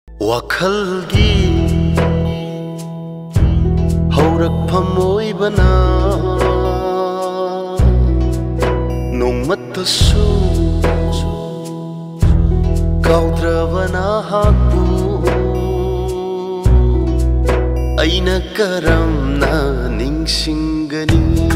Wakhalgee haurakpham oibana nongmatasu kaudravana hakpu aina karamna ningsingani